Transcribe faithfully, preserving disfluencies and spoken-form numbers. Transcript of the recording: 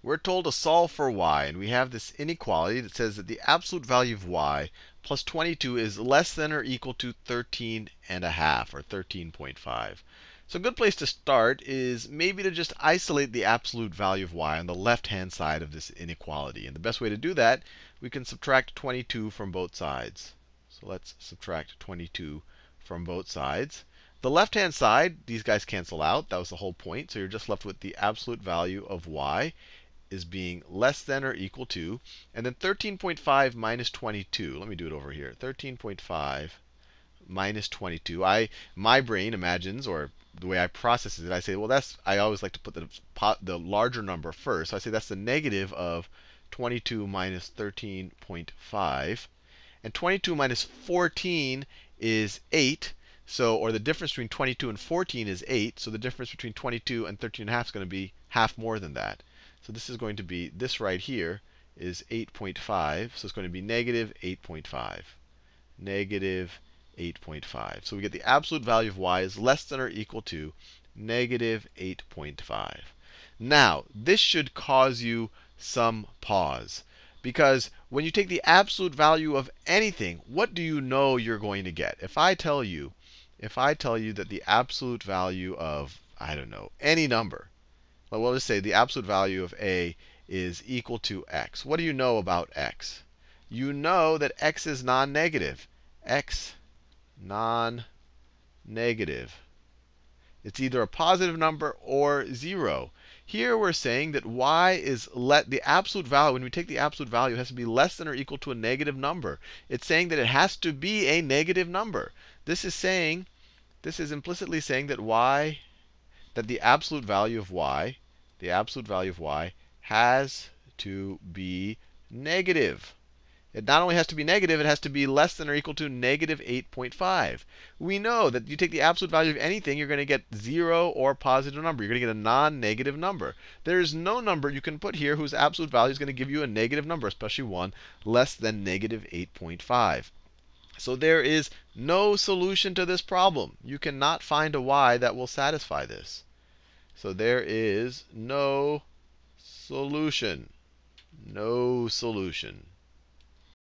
We're told to solve for y, and we have this inequality that says that the absolute value of y plus twenty-two is less than or equal to thirteen and a half, or thirteen point five. So a good place to start is maybe to just isolate the absolute value of y on the left-hand side of this inequality. And the best way to do that, we can subtract twenty-two from both sides. So let's subtract twenty-two from both sides. The left-hand side, these guys cancel out. That was the whole point. So you're just left with the absolute value of y is being less than or equal to. And then thirteen point five minus twenty-two. Let me do it over here. thirteen point five minus twenty-two. I, my brain imagines, or the way I process it, I say, well, that's, I always like to put the, the larger number first. So I say that's the negative of twenty-two minus thirteen point five. And twenty-two minus fourteen is eight. So, or the difference between twenty-two and fourteen is eight. So the difference between twenty-two and thirteen and a half is going to be half more than that. So this is going to be, this right here is eight point five. So it's going to be negative eight point five. Negative eight point five. So we get the absolute value of y is less than or equal to negative eight point five. Now, this should cause you some pause. Because when you take the absolute value of anything, what do you know you're going to get? If I tell you, if I tell you that the absolute value of, I don't know, any number, well, we'll just say the absolute value of a is equal to x. What do you know about x? You know that x is non-negative. X non-negative. It's either a positive number or zero. Here we're saying that y is let the absolute value, when we take the absolute value, it has to be less than or equal to a negative number. It's saying that it has to be a negative number. This is saying, this is implicitly saying that y, that the absolute value of y, the absolute value of y has to be negative. It not only has to be negative, it has to be less than or equal to negative eight point five. We know that you take the absolute value of anything, you're going to get zero or positive number. You're going to get a non-negative number. There is no number you can put here whose absolute value is going to give you a negative number, especially one less than negative eight point five. So there is no solution to this problem. You cannot find a y that will satisfy this. So there is no solution. No solution.